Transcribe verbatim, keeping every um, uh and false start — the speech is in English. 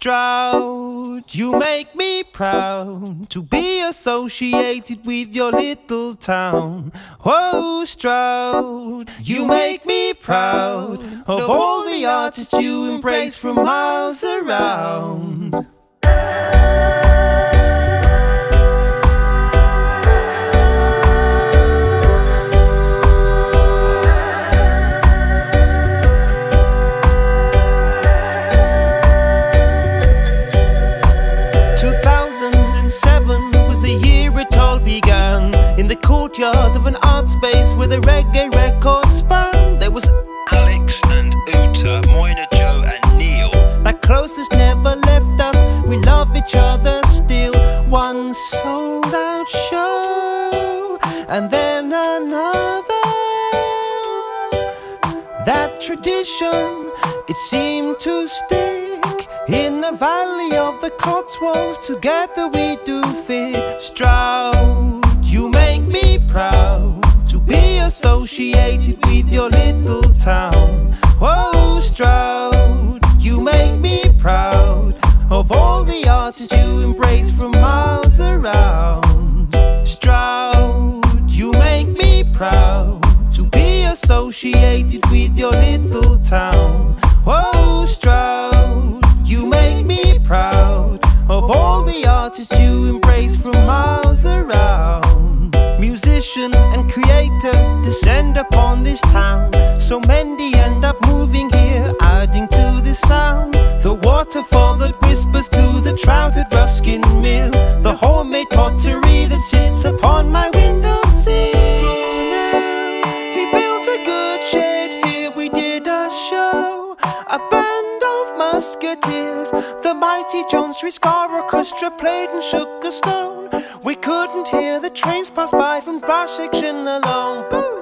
Stroud, you make me proud to be associated with your little town. Oh, Stroud, you make me proud of all the artists you embrace from miles around. two thousand seven was the year it all began, in the courtyard of an art space where the reggae record span. There was Alex and Uta, Moina, Joe and Neil. that closeness never left us. We love each other still. One sold out show and then another. That tradition, it seemed to stick. In the valley of the Cotswolds, together we do fit. Stroud, you make me proud to be associated with your little town. Oh, Stroud, you make me proud of all the artists you embrace from miles around. Stroud, you make me proud to be associated with your little town. Oh, Stroud, you make me proud of all the artists you embrace from miles around. Musician and creator descend upon this town. So many end up moving here, adding to the sound. The waterfall that whispers to the trout at Ruskin Mill. The homemade pottery that sits upon my windowsill. He built a good shed here, we did a show. A band of musketeers, the mighty John Street Scar Orchestra played and shook a stone. We couldn't hear the trains pass by from bar section alone.